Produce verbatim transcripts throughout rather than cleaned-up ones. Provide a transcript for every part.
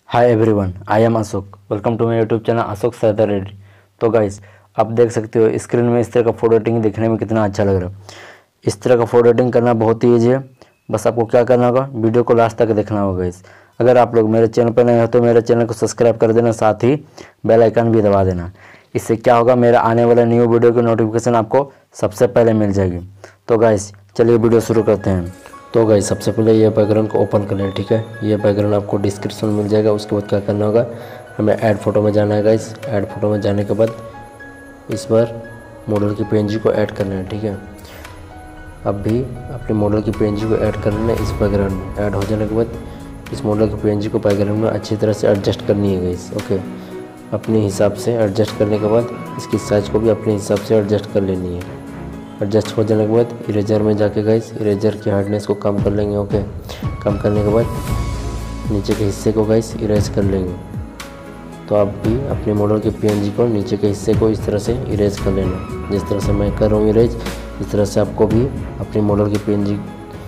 Hi everyone, I am Ashok. Welcome to my YouTube channel Ashok Sardar Reddy. तो guys, आप देख सकते हो स्क्रीन में इस तरह का फोटो एडिटिंग दिखने में कितना अच्छा लग रहा है। इस तरह का फोटो एडिटिंग करना बहुत ही ईजी है। बस आपको क्या करना होगा, वीडियो को लास्ट तक देखना होगा गाइस। अगर आप लोग मेरे चैनल पर नए हो तो मेरे चैनल को सब्सक्राइब कर देना, साथ ही बेल आइकन भी दबा देना। इससे क्या होगा, मेरा आने वाला न्यू वीडियो की नोटिफिकेशन आपको सबसे पहले मिल जाएगी। तो गाइस चलिए वीडियो शुरू करते हैं। तो गाइस सबसे पहले ये बैकग्राउंड को ओपन कर लें, ठीक है। ये बैकग्राउंड आपको डिस्क्रिप्शन में मिल जाएगा। उसके बाद क्या करना होगा, हमें ऐड फोटो में जाना है गाइस। ऐड फोटो में जाने के बाद इस बार मॉडल की पीएनजी को ऐड करना है, ठीक है। अब भी अपने मॉडल की पीएनजी को ऐड कर लेना है। इस बैकग्राउंड में ऐड हो जाने के बाद इस मॉडल की पीएनजी को बैकग्राउंड में अच्छी तरह से एडजस्ट करनी है गाइस, ओके। अपने हिसाब से एडजस्ट करने के बाद इसकी साइज़ को भी अपने हिसाब से एडजस्ट कर लेनी है। एडजस्ट हो जाने के बाद इरेजर में जाके गाइस इरेजर की हार्डनेस को कम कर लेंगे, ओके। कम करने के बाद नीचे के हिस्से को गाइस इरेज कर लेंगे। तो आप भी अपने मॉडल के पीएनजी को नीचे के हिस्से को इस तरह से इरेज कर लेना। जिस तरह से मैं कर रहा हूँ इरेज, इस तरह से आपको भी अपने मॉडल की पीएनजी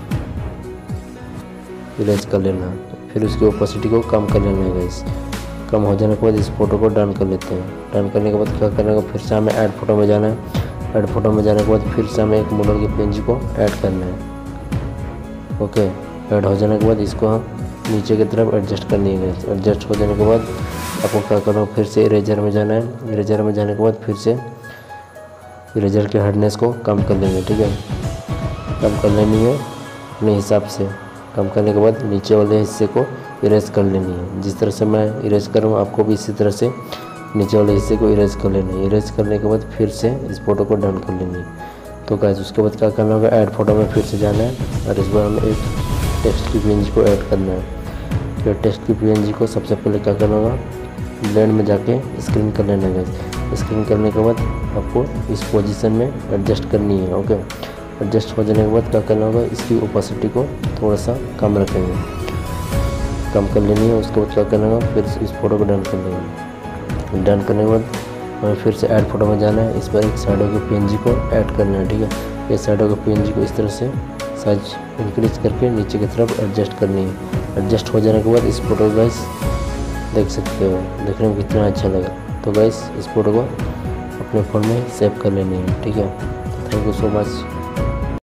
इरेज कर लेना। फिर उसकी ओपेसिटी को कम कर लेना है गाइस। कम हो जाने के बाद इस फोटो को डन कर लेते हैं। डन करने के बाद क्या करना है, फिर से हमें ऐड फोटो में जाना है। ऐड फोटो में जाने के बाद फिर से हमें एक मॉडल की पीएनजी को ऐड करना है, ओके। ऐड हो जाने के बाद इसको हम नीचे की तरफ एडजस्ट करनी है। एडजस्ट हो जाने के बाद आपको क्या करना है, फिर से इरेजर में जाना है। इरेजर में जाने के बाद फिर से इरेजर के हार्डनेस को कम कर लेंगे, ठीक है। कम कर लेनी है अपने हिसाब से। कम करने के बाद नीचे वाले हिस्से को इरेज कर लेनी है। जिस तरह से मैं इरेज कर रहा हूँ, आपको भी इसी तरह से नीचे वाले हिस्से को इरेज कर लेना है। इरेज करने के बाद फिर से इस फोटो को डन कर लेनी है। तो गाइस उसके बाद क्या करना होगा, ऐड फोटो में फिर से जाना है और इस बार हमें एक टेक्स्ट की पीएनजी को ऐड करना है। फिर टेक्स्ट की पीएनजी को सबसे पहले क्या करना होगा, ब्लेंड में जाके स्क्रीन कर लेना है गाइस। स्क्रीन करने के बाद आपको इस पोजीशन में एडजस्ट करनी है, ओके। एडजस्ट हो जाने के बाद क्या करना होगा, इसकी ओपेसिटी को थोड़ा सा कम रखेंगे, कम कर लेनी है। उसके बाद क्या करना होगा, फिर इस फोटो को डन कर लेंगे। डन करने के बाद हमें फिर से ऐड फोटो में जाना है। इस पर एक साइडों के पीएनजी को ऐड करना है, ठीक है। ये साइडों के पीएनजी को इस तरह से साइज इंक्रीज करके नीचे की तरफ एडजस्ट करनी है। एडजस्ट हो जाने के बाद इस फोटो को गाइस देख सकते हो, देखने में कितना अच्छा लगा। तो गाइस इस फोटो को अपने फ़ोन में सेव कर लेनी है, ठीक है। Thank you so much.